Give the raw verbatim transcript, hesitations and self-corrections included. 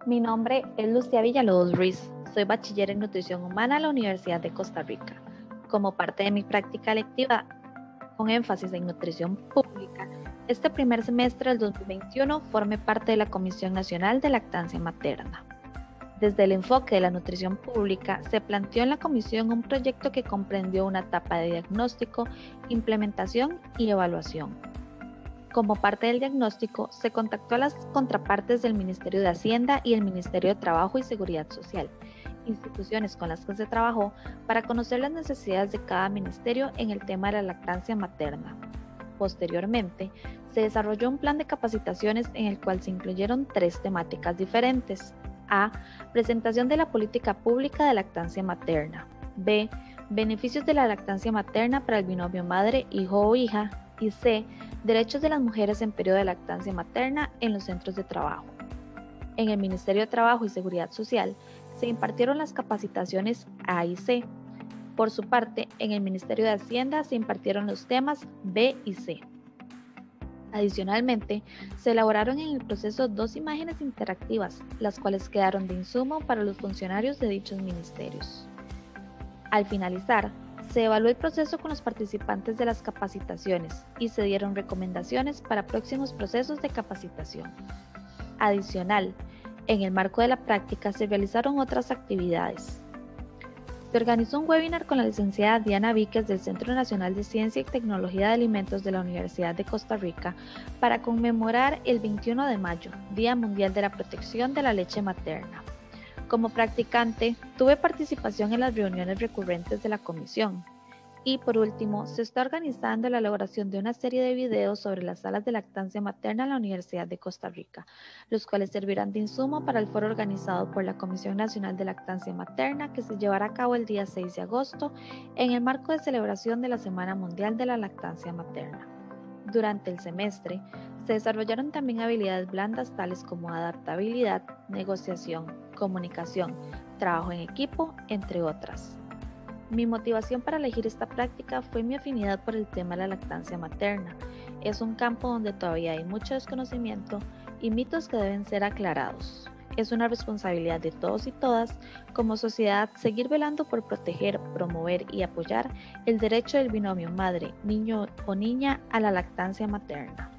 Mi nombre es Lucia Villalobos Ruiz, soy bachiller en nutrición humana en la Universidad de Costa Rica. Como parte de mi práctica lectiva con énfasis en nutrición pública, este primer semestre del dos mil veintiuno formé parte de la Comisión Nacional de Lactancia Materna. Desde el enfoque de la nutrición pública, se planteó en la comisión un proyecto que comprendió una etapa de diagnóstico, implementación y evaluación. Como parte del diagnóstico, se contactó a las contrapartes del Ministerio de Hacienda y el Ministerio de Trabajo y Seguridad Social, instituciones con las que se trabajó, para conocer las necesidades de cada ministerio en el tema de la lactancia materna. Posteriormente, se desarrolló un plan de capacitaciones en el cual se incluyeron tres temáticas diferentes. A. Presentación de la política pública de lactancia materna. B. Beneficios de la lactancia materna para el binomio madre, hijo o hija. Y C. Derechos de las mujeres en periodo de lactancia materna en los centros de trabajo. En el Ministerio de Trabajo y Seguridad Social se impartieron las capacitaciones A y C. Por su parte, en el Ministerio de Hacienda se impartieron los temas B y C. Adicionalmente, se elaboraron en el proceso dos imágenes interactivas, las cuales quedaron de insumo para los funcionarios de dichos ministerios. Al finalizar, se evaluó el proceso con los participantes de las capacitaciones y se dieron recomendaciones para próximos procesos de capacitación. Adicional, en el marco de la práctica se realizaron otras actividades. Se organizó un webinar con la licenciada Diana Víquez del Centro Nacional de Ciencia y Tecnología de Alimentos de la Universidad de Costa Rica para conmemorar el veintiuno de mayo, Día Mundial de la Protección de la Leche Materna. Como practicante, tuve participación en las reuniones recurrentes de la comisión. Y por último, se está organizando la elaboración de una serie de videos sobre las salas de lactancia materna en la Universidad de Costa Rica, los cuales servirán de insumo para el foro organizado por la Comisión Nacional de Lactancia Materna que se llevará a cabo el día seis de agosto en el marco de celebración de la Semana Mundial de la Lactancia Materna. Durante el semestre, se desarrollaron también habilidades blandas tales como adaptabilidad, negociación, comunicación, trabajo en equipo, entre otras. Mi motivación para elegir esta práctica fue mi afinidad por el tema de la lactancia materna. Es un campo donde todavía hay mucho desconocimiento y mitos que deben ser aclarados. Es una responsabilidad de todos y todas, como sociedad, seguir velando por proteger, promover y apoyar el derecho del binomio madre, niño o niña a la lactancia materna.